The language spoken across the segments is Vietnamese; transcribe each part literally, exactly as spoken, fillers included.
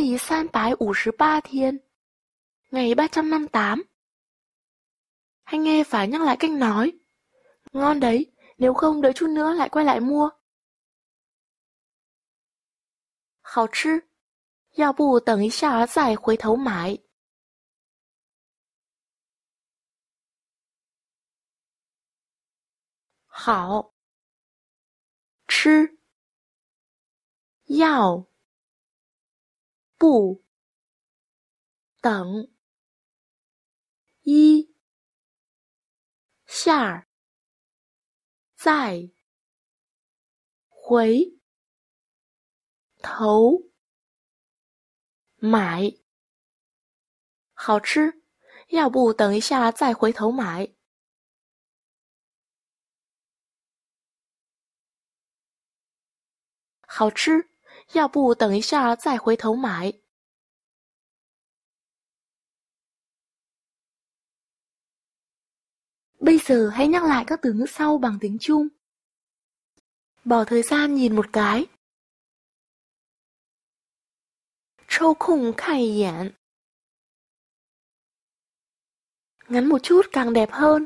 第三百五十八天, ngày ba trăm năm mươi tám. Hay nghe phải nhắc lại cách nói. Ngon đấy, nếu không đợi chút nữa lại quay lại mua. 好吃，要不等一下再回头买。好，吃，要，不，等，一，下，再，回，头，买。好吃，要不等一下再回头买。好吃，要不等一下再回头买。Bây giờ hãy nhắc lại các từ ngữ sau bằng tiếng Trung. Bỏ thời gian nhìn một cái. 抽空看一眼. Ngắn một chút càng đẹp hơn.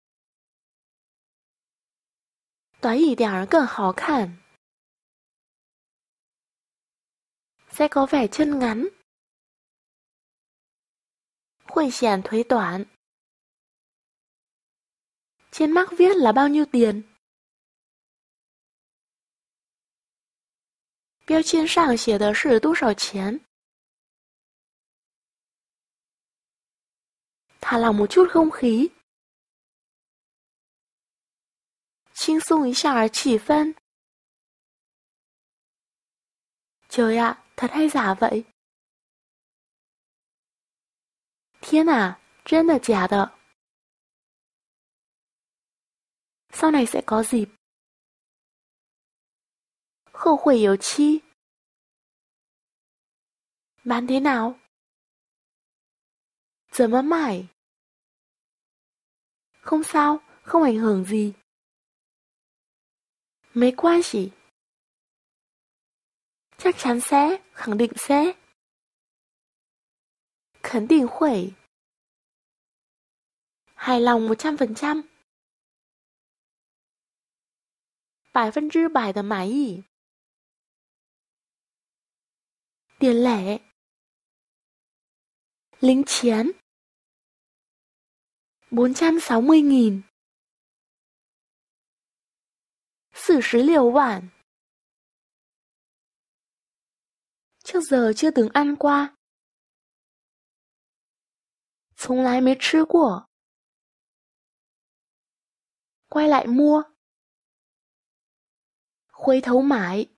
短一点更好看. Sẽ có vẻ chân ngắn. 会显腿短. Trên mác viết là bao nhiêu tiền? 标签上写的是多少钱? Thả lỏng một chút không khí. 轻松一下气氛. Trời ạ, thật hay giả vậy? Thiên à, 真的假的? Sau này sẽ có dịp. 后会有期. Bán thế nào? 怎么卖? Không sao, không ảnh hưởng gì. 没关系. Chắc chắn sẽ, khẳng định sẽ. 肯定会. Hài lòng một trăm phần trăm. 百分之百的满意. Tiền lẻ. 零钱. bốn trăm sáu mươi nghìn. 四十六万. Trước giờ chưa từng ăn qua. 从来没吃过. Quay lại mua. 回头买.